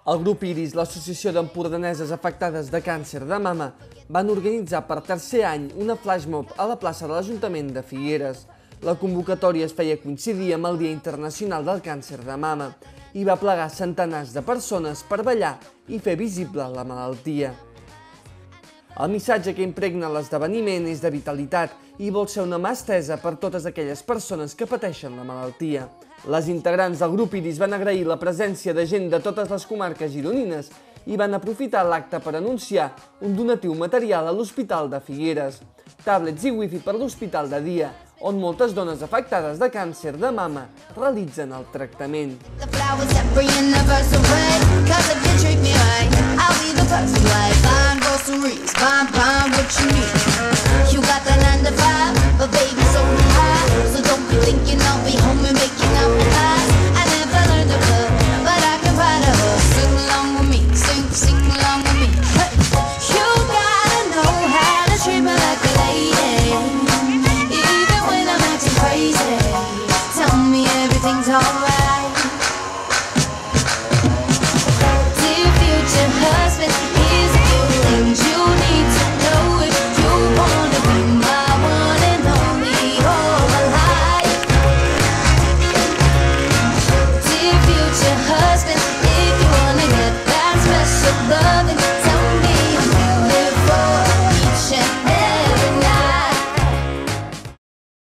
El grup Iris, l'Associació d'Empordaneses Afectades de Càncer de Mama, van organitzar per tercer any una flash mob a la plaça de l'Ajuntament de Figueres. La convocatòria es feia coincidir amb el Dia Internacional del Càncer de Mama i va plegar centenars de persones per ballar i fer visible la malaltia. El missatge que impregna l'esdeveniment és de vitalitat i vol ser una mà estesa per totes aquelles persones que pateixen la malaltia. Les integrants del grup Iris van agrair la presència de gent de totes les comarques gironines i van aprofitar l'acte per anunciar un donatiu material a l'Hospital de Figueres, tablets i wifi per l'Hospital de Dia, on moltes dones afectades de càncer de mama realitzen el tractament. You got the 9 to 5, but